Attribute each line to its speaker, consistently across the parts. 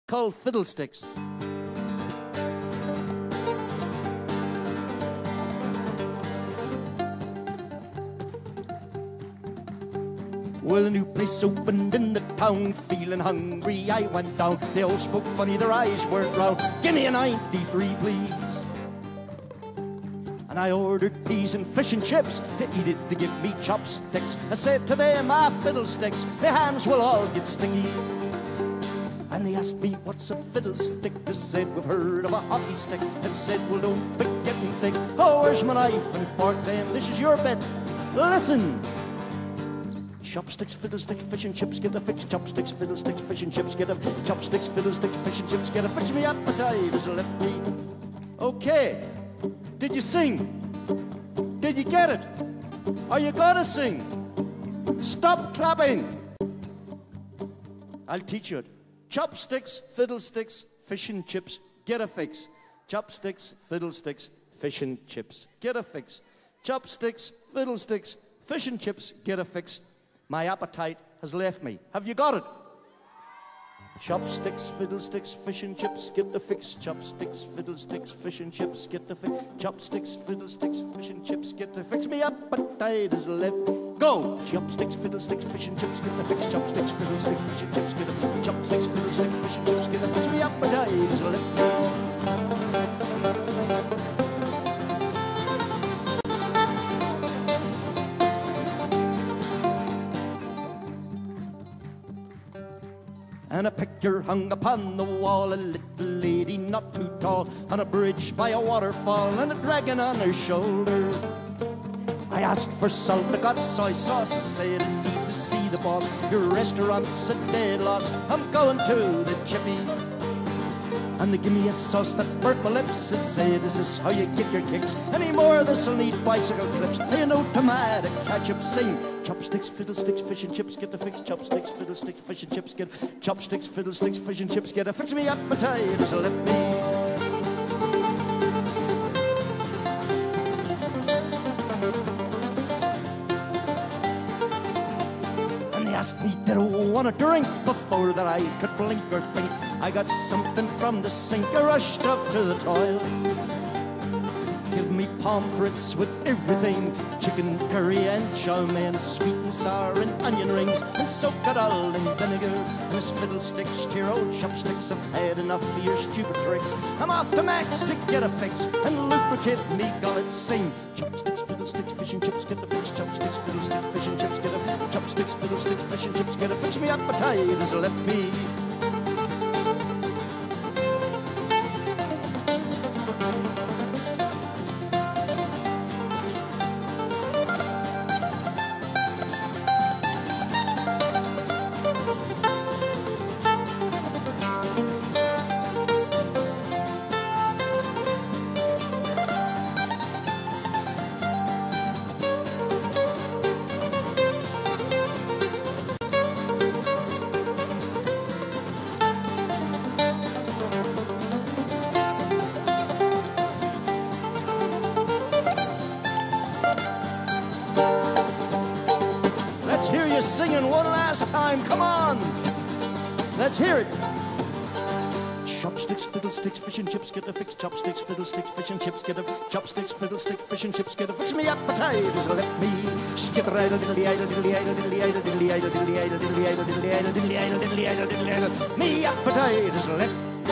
Speaker 1: called Fiddlesticks. Well, a new place opened in the town, feeling hungry, I went down. They all spoke funny, their eyes weren't round. Give me a 93, please. And I ordered peas and fish and chips. To eat it, to give me chopsticks. I said to them, fiddlesticks, their hands will all get stingy. And they asked me, what's a fiddlestick? They said, we've heard of a hockey stick. I said, well, don't be getting thick. Oh, where's my knife and fork then? This is your bit. Listen. Chopsticks, fiddlesticks, fish and chips, get a fix. Chopsticks, fiddlesticks, fish and chips, get a chopsticks, fiddlesticks, fish and chips, get a fix. Me appetite is left me. Okay. Did you sing? Did you get it? Are you gonna sing? Stop clapping. I'll teach you it. Chopsticks, fiddlesticks, fish and chips, get a fix. Chopsticks, fiddlesticks, fish and chips, get a fix. Chopsticks, fiddlesticks, fish and chips, get a fix. My appetite has left me. Have you got it? Chopsticks, fiddlesticks, fish and chips, get the fix. Chopsticks, fiddlesticks, fish and chips, get the fix. Chopsticks, fiddlesticks, fish and chips, get the fix. Me appetite is left. Go! Chopsticks, fiddlesticks, fish and chips, get the fix. Chopsticks, fiddlesticks, fish and chips, get the fix. Chopsticks, fiddlesticks, fish and chips, get the fix. Me appetite is left. And a picture hung upon the wall, a little lady not too tall, on a bridge by a waterfall, and a dragon on her shoulder. I asked for salt, I got soy sauce. I said I need to see the boss. Your restaurant's a dead loss. I'm going to the Chippy. And they give me a sauce that burnt my lips. I said, is this how you get your kicks? Any more this'll need bicycle flips. Hey, no tomato ketchup, sing. Chopsticks, fiddlesticks, fish and chips, get the fix. Chopsticks, fiddlesticks, fish and chips, get chopsticks, fiddlesticks, fish and chips, get a fix. Me appetite has left me. And they asked me, did I want a drink? Before that I could blink or think, I got something from the sink. I rushed off to the toilet. Give me pomfrets with everything, chicken curry and chow mein, sweet and sour and onion rings, and soak it all in vinegar. Miss Fiddlesticks, to your old chopsticks, I've had enough of your stupid tricks. I'm off to Max to get a fix and lubricate me gullet. Sing. Chopsticks, fiddlesticks, fish and chips, get a fix. Chopsticks, fiddlesticks, fish and chips, get a fix. Chopsticks, fiddlesticks, fish and chips, get a fix. Me appetite has left me. Let's hear you singing one last time. Come on. Let's hear it. Chopsticks, fiddlesticks, fish and chips, get a fix. Chopsticks, fiddlesticks, fish and chips, get a chopsticks, fiddlesticks, fish and chips, get a fix. Me appetite is left me. Skip the right, diddly, diddly, diddly, diddly, diddly, diddly, diddly, diddly, diddly, diddly, diddly. Me appetite is left.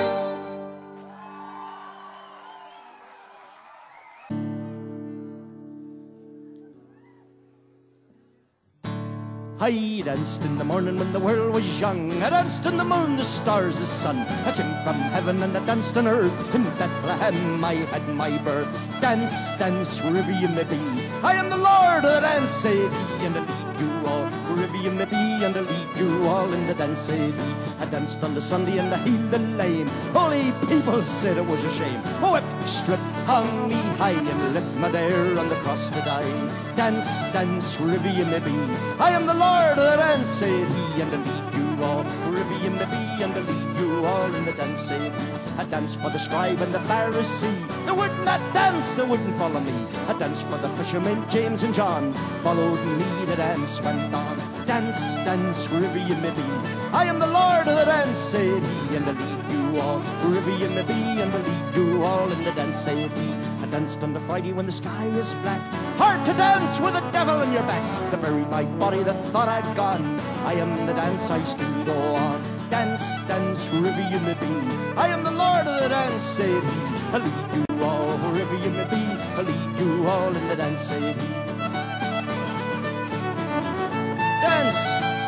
Speaker 1: I danced in the morning when the world was young. I danced in the moon, the stars, the sun. I came from heaven and I danced on earth. In Bethlehem I had my birth. Dance, dance, wherever you may be. I am the Lord of the dance, say he, and I lead you all wherever you may be, and I lead you all in the dance, say he. I danced on the Sunday and I healed the lame. Holy people said it was a shame. Whipped, stripped, hung me high, and left me there on the cross to die. Dance, dance, wherever you may be. I am the Lord of the dance, said he, and I lead you all wherever you may be, and I lead you all in the dance, said he. I danced for the scribe and the Pharisee. They would not dance, they wouldn't follow me. I danced for the fishermen, James and John. Followed me, the dance went on. Dance, dance, wherever you may be. I am the Lord of the dance, said he, and I lead you you all, wherever you may be, and we'll lead you all in the dance, said he. I danced on the Friday when the sky is black. Hard to dance with the devil on your back. To bury my body that thought I'd gone. I am the dance, I still go on. Dance, dance, wherever you may be. I am the Lord of the dance, said he. I'll lead you all, wherever you may be. I'll lead you all in the dance, said he. Dance.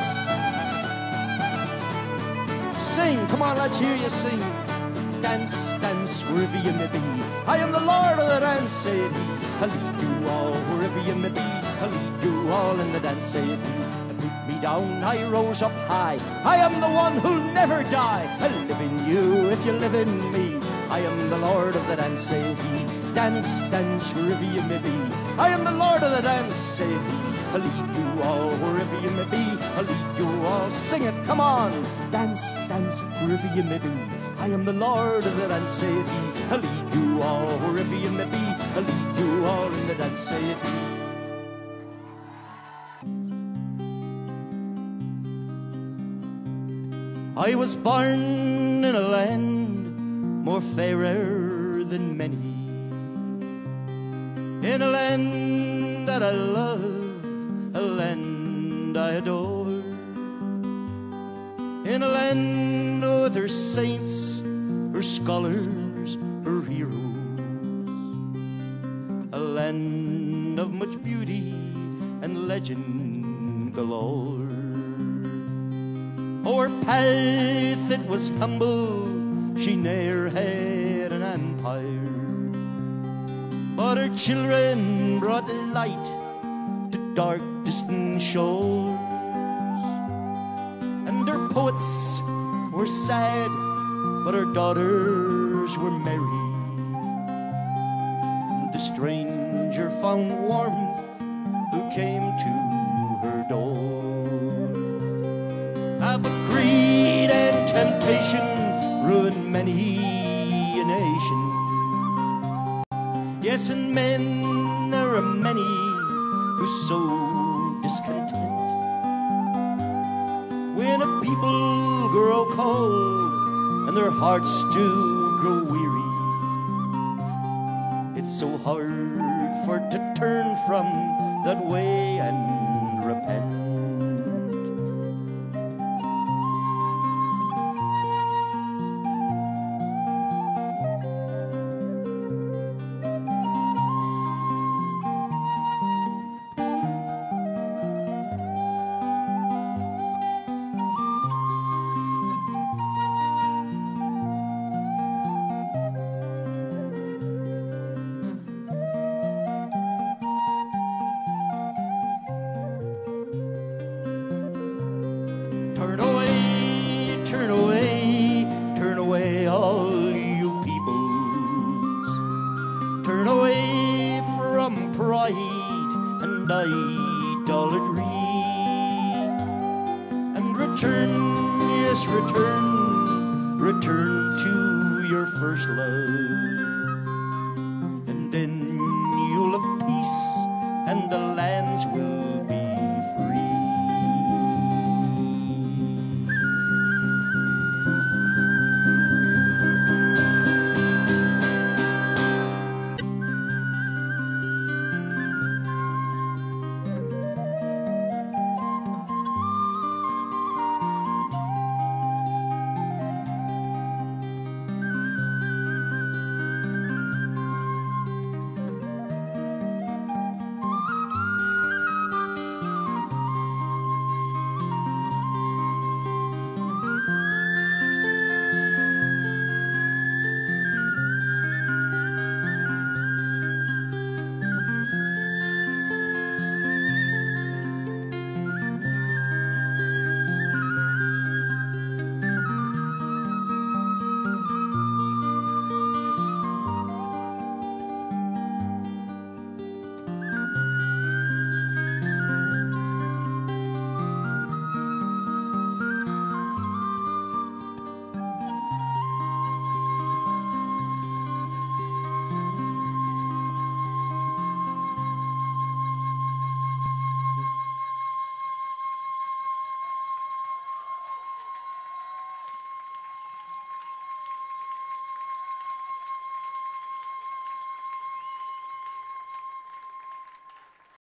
Speaker 1: Sing, come on, let's hear you sing. Dance, dance, wherever you may be. I am the Lord of the dance, said he. I'll lead you all, wherever you may be. I'll lead you all in the dance, said he. Put me down, I rose up high. I am the one who'll never die. I'll live in you if you live in me. I am the Lord of the dance, said he. Dance, dance, wherever you may be. I am the Lord of the dance, said he. I'll lead you all, wherever you may be. I'll lead you all, sing it, come on. Dance, dance, wherever you may be. I am the Lord of the dance, said he. I'll lead you all, wherever you may be. I'll lead you all in the dance, said he. I was born in a land more fairer than many, in a land that I love, a land I adore, in a land with her saints, her scholars, her heroes, a land of much beauty and legend galore. Oh, her path it was humble, she ne'er had an empire, but her children brought light to dark distant shores, and her poets were sad, but her daughters were merry, and the stranger found warmth who came to her door. But greed and temptation ruined many a nation. Yes, and men there are many who sow discontent. When a people grow cold and their hearts do grow weary, it's so hard for it to turn from that way and repent. Turn away, turn away, turn away, all you peoples. Turn away from pride and idolatry, and return, yes, return, return to your first love.